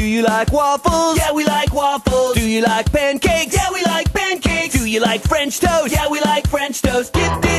Do you like waffles? Yeah, we like waffles. Do you like pancakes? Yeah, we like pancakes. Do you like French toast? Yeah, we like French toast. Dip, dip.